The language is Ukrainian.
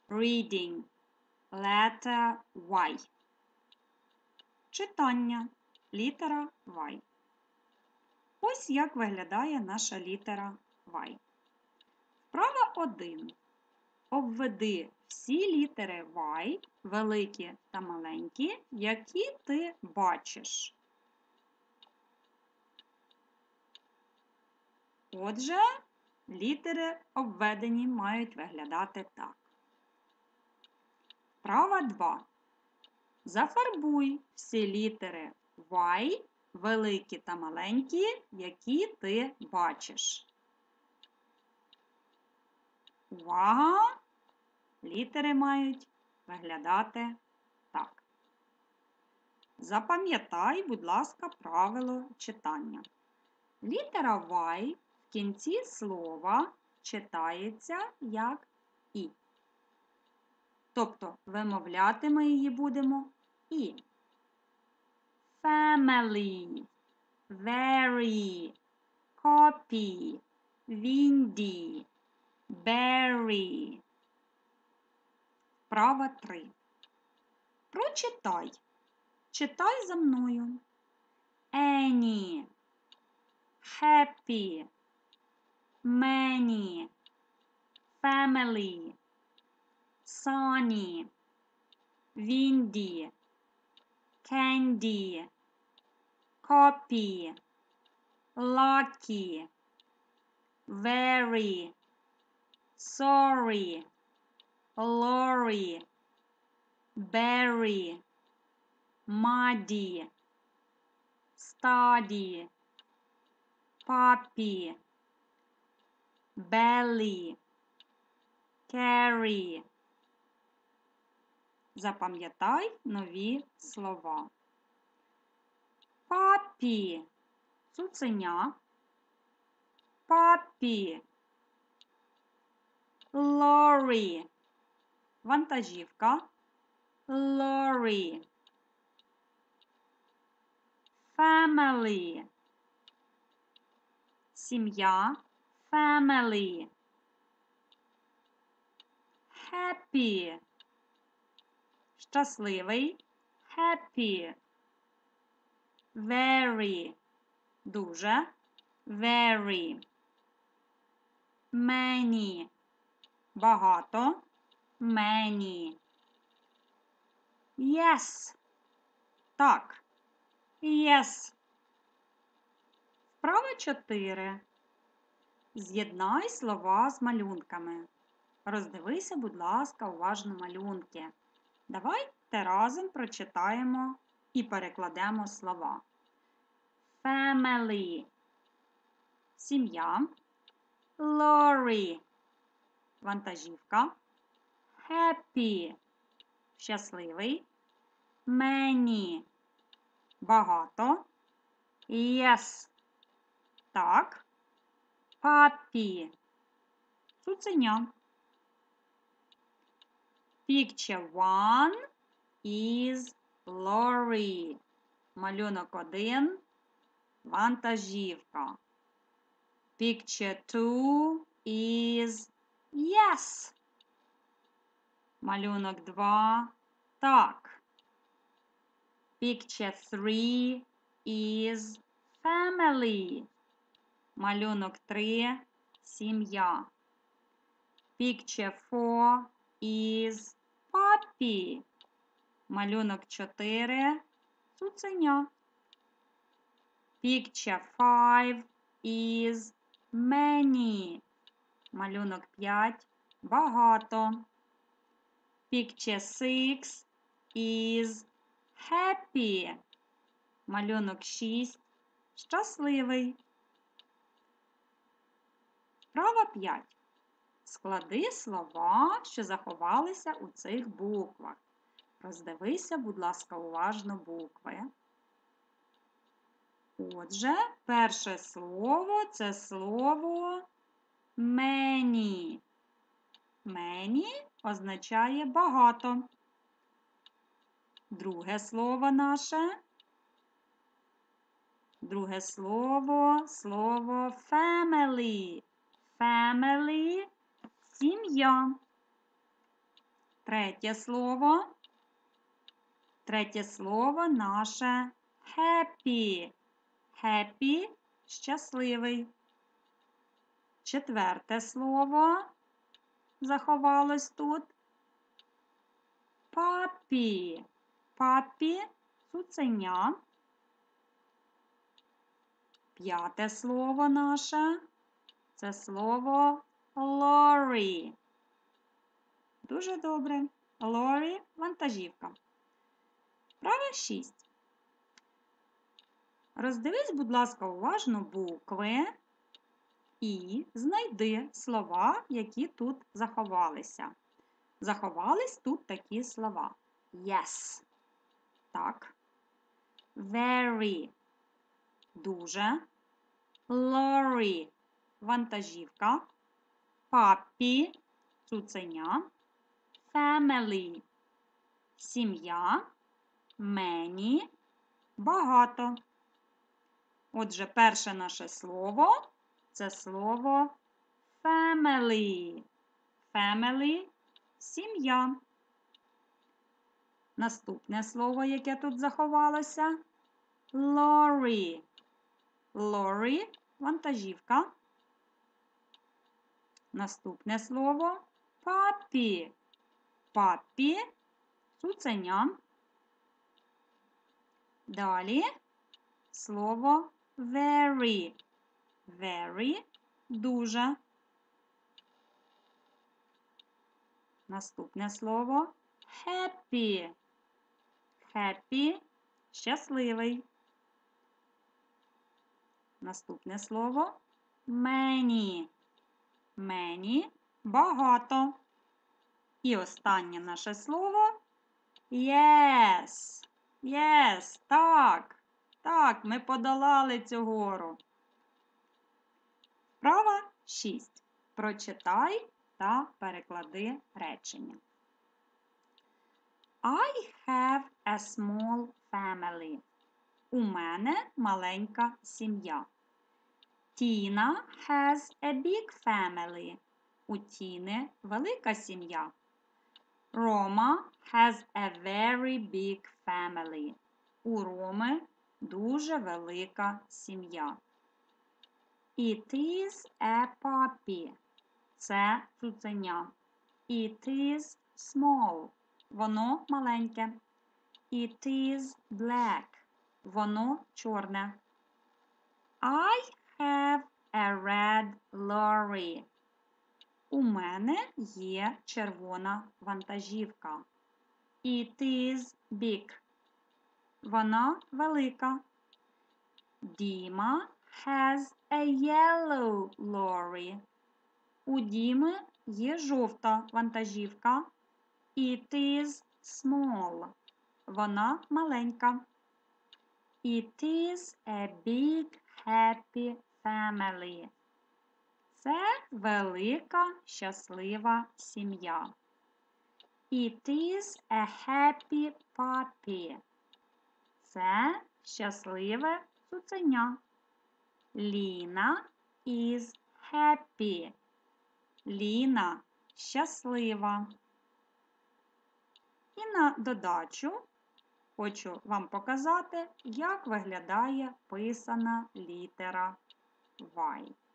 Reading. Letter Y. Читання. Літера Y. Ось як виглядає наша літера Y. Вправа 1. Обведи всі літери Y, великі та маленькі, які ти бачиш. Отже, літери обведені мають виглядати так. Вправа 2. Зафарбуй всі літери Y, великі та маленькі, які ти бачиш. Увага! Літери мають виглядати так. Запам'ятай, будь ласка, правило читання. Літера Y в кінці слова читається як І. Тобто вимовляти ми її будемо І. Family, very, copy, windy, berry. Вправа 3. Прочитай. Читай за мною. Any, happy, many, family, sunny, windy, candy, copy, lucky, very, sorry, lorry, berry, muddy, study, puppy, belly, carry. Запам'ятай нові слова. Puppy – цуценя. Puppy. Lorry – вантажівка. Lorry. Family – сім'я. Family. Happy – щасливий. Happy. Very – дуже. Very. Many – багато. Many. Yes – так. Yes. Вправа 4. З'єднай слова з малюнками. Роздивися, будь ласка, уважно малюнки. Давайте разом прочитаємо і перекладемо слова. Family – сім'я. Lorry – вантажівка. Happy – щасливий. Many – багато. Yes – так. Puppy – цуценя. Picture 1 is lorry. Малюнок 1 – вантажівка. Picture 2 is yes. Малюнок 2 – так. Picture 3 is family. Малюнок 3 – сім'я. Picture 4 is puppy. Малюнок 4 – цуценя. Picture 5 is many. Малюнок 5 – багато. Picture 6 is happy. Малюнок 6 – щасливий. Вправа 5. Склади слова, що заховалися у цих буквах. Роздивися, будь ласка, уважно букви. Отже, перше слово – це слово many. Many означає багато. Друге слово наше. Друге слово – слово family. Family – сім'я. Третє слово. Третє слово наше happy. Happy – щасливий. Четверте слово заховалось тут. Puppy. Puppy – цуценя. П'яте слово наше – це слово lorry. Дуже добре. Lorry – вантажівка. Вправа 6. Роздивись, будь ласка, уважно букви і знайди слова, які тут заховалися. Заховались тут такі слова. Yes. Так. Very. Дуже. Lorry. Вантажівка. Puppy. Цуценя. Family. Сім'я. Many. Багато. Отже, перше наше слово – це слово family. Family – сім'я. Наступне слово, яке тут заховалося – lorry. Lorry – вантажівка. Наступне слово – puppy. Puppy – цуценя. Далі слово very. Very – дуже. Наступне слово happy. Happy – щасливий. Наступне слово many. Many – багато. І останнє наше слово yes. Yes, так. Так, ми подолали цю гору. Вправа 6. Прочитай та переклади речення. I have a small family. У мене маленька сім'я. Tina has a big family. У Тіни велика сім'я. Roma has a very big family. У Роми дуже велика сім'я. It is a puppy. Це цуценя. It is small. Воно маленьке. It is black. Воно чорне. I have a red lorry. У мене є червона вантажівка. It is big. Вона велика. Діма has a yellow lorry. У Діми є жовта вантажівка. It is small. Вона маленька. It is a big happy family. Це велика щаслива сім'я. It is a happy puppy. Це щасливе цуценя. Ліна is happy. Ліна щаслива. І на додачу хочу вам показати, як виглядає писана літера Y.